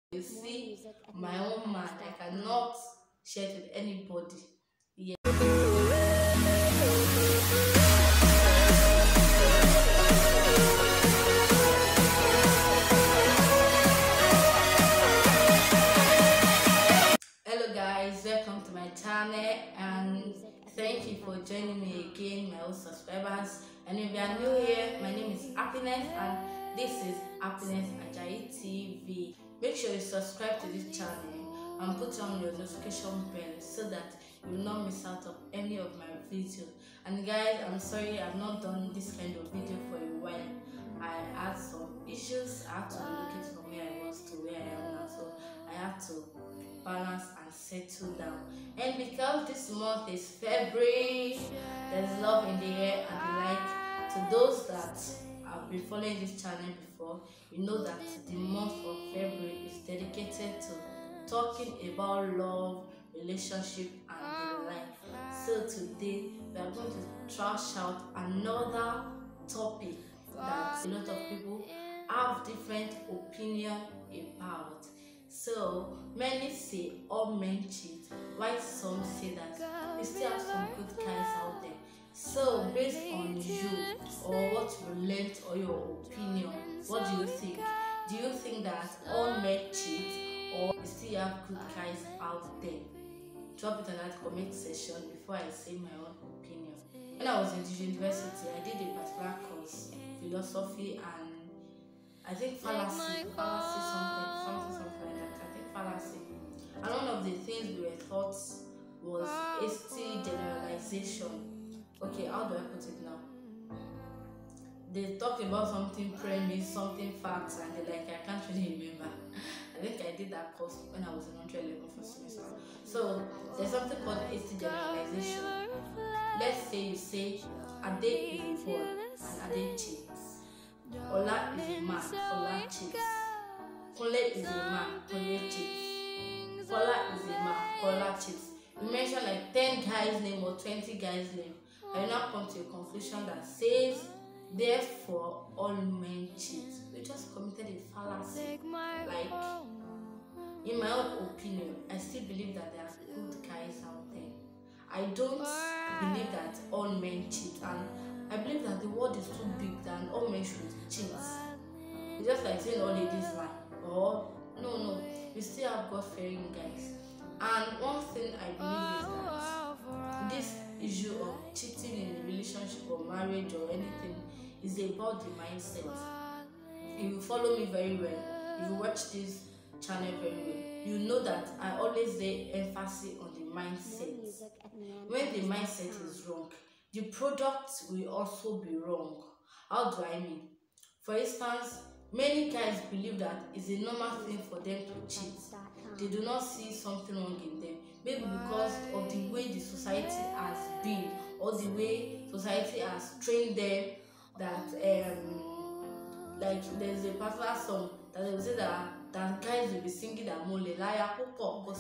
You see, my own man, I cannot share it with anybody. Yeah. Hello guys, welcome to my channel and thank you for joining me again, my old subscribers. And if you are new here, my name is Happiness and this is Happiness Ajayi TV. Make sure you subscribe to this channel and put on your notification bell so that you will not miss out of any of my videos. And guys, I'm sorry I've not done this kind of video for a while. I had some issues. I had to relocate from where I was to where I am now, so I had to balance and settle down. And because this month is February, there's love in the air and the like. To those that have been following this channel before, you know that the month of February is dedicated to talking about love, relationship and the like. So today we are going to trash out another topic that a lot of people have different opinion about. So many say all men cheat, while some say that we still have some good guys out there. So based on you or what you learned or your opinion, what do you think? Do you think that all men cheat or we still have good guys out there? Drop it in that comment section before I say my own opinion. When I was in the university, I did a particular course, philosophy and I think fallacy something like that. I think fallacy. And one of the things we were taught was hasty generalization. Okay, how do I put it now? They talk about something premise, something facts, and they like I can't really remember. I think I did that course when I was in 111 first semester. So there's something called hasty generalization. Let's say you say Ade is a boy and Ade cheats. Ola is a man, Ola cheats. Kole is a man, Kole cheats. Kola is a man, Kola cheats. You mention like 10 guys' name or 20 guys' name, and you now come to a conclusion that says, therefore, all men cheat. You just committed a fallacy. Like, in my own opinion, I still believe that there are good guys out there. I don't believe that all men cheat, and I believe that the world is too big than all men should cheat. It's just like saying all ladies lie. Or no, we still have God-fearing guys. And one thing I believe is that this issue of cheating in a relationship or marriage or anything is about the mindset. If you follow me very well, if you watch this channel very well, you know that I always lay emphasis on the mindset. When the mindset is wrong, the product will also be wrong. How do I mean? For instance, many guys believe that it's a normal thing for them to cheat. They do not see something wrong in them. Maybe because of the way the society has been or the way society has trained them that like there's a particular song that they will say that guys will be singing that mole laya pupo or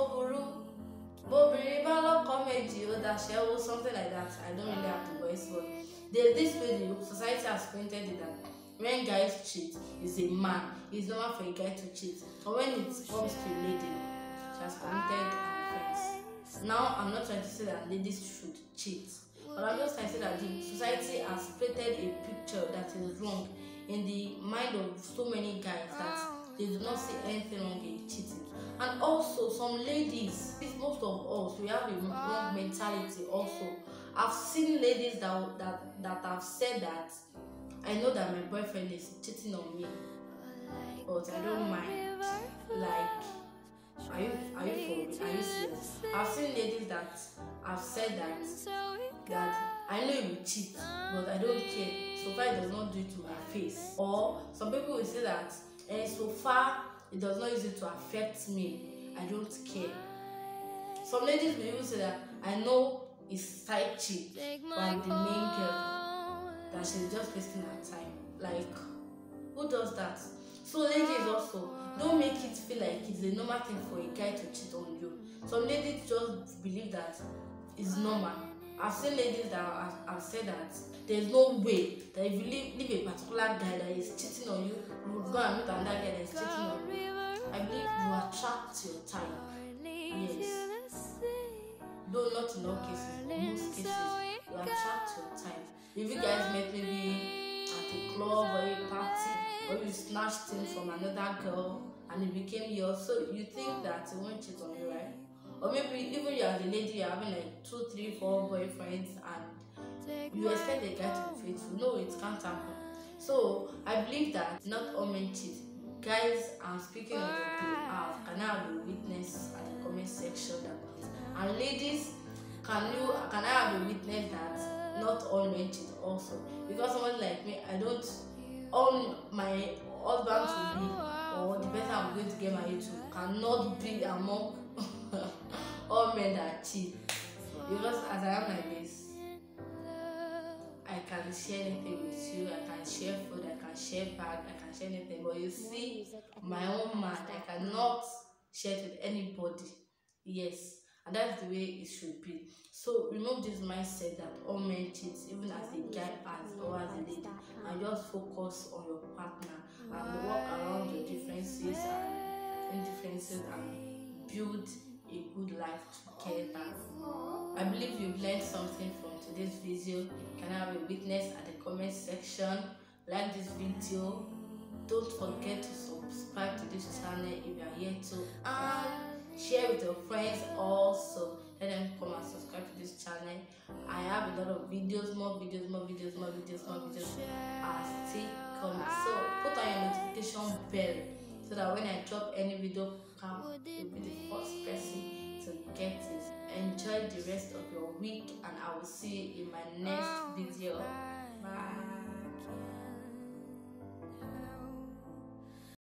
something like that. I don't really have the voice, but there's this way the society has painted it that when guys cheat, is a man. It's normal for a guy to cheat. But when it comes to a lady, she has committed an offense. Now, I'm not trying to say that ladies should cheat, but I'm just trying to say that the society has painted a picture that is wrong in the mind of so many guys that they do not see anything wrong in cheating. And also, some ladies, most of us, we have a wrong mentality also. I've seen ladies that have said that I know that my boyfriend is cheating on me, but I don't mind. Like, are you for me? Are you serious? I've seen ladies that have said that I know you will cheat, but I don't care. So far, it does not do it to my face. Or some people will say that, so far, it does not use it to affect me. I don't care. Some ladies will even say that I know it's side cheat, but I'm the main girl. That she's just wasting her time. Like, who does that? So ladies also, don't make it feel like it's a normal thing for a guy to cheat on you. Some ladies just believe that it's normal. I've seen ladies that have said that there's no way that if you leave a particular guy that is cheating on you, you will go and meet another guy that is cheating on you. I believe attract your type. Yes. Though not in all cases, but most cases, you attract your type. If you guys met maybe at a club or a party, or you snatched him from another girl and it became yours, so you think that he won't cheat on you, right? Or maybe even you as a lady, you're having like 2, 3, 4 boyfriends and you expect the guy to be faithful. No, it can't happen. So I believe that not all men cheat. Guys, I'm speaking on your behalf. Can I have a witness at the comment section about it? And ladies, can I have a witness that not all men cheat also? Because someone like me, I don't own my husband to be, or the person I'm going to get married to cannot be among all men that cheat. Because as I am like this, I can share anything with you, I can share food, I can share bag, I can share anything. But you see, my own man, I cannot share it with anybody. Yes, and that's the way it should be. So remove this mindset that all men cheat, even as a guy or as a lady, and just focus on your partner and work around your differences and indifferences and build a good life together. I believe you've learned something from today's video. Can I have a witness at the comment section? Like this video. Don't forget to subscribe to this channel if you are yet to, and share with your friends also. Let them come and subscribe to this channel. I have a lot of videos, more videos are still coming. So put on your notification bell so that when I drop any video, you'll be the first person to get it. Enjoy the rest of your week, and I will see you in my next video. Bye.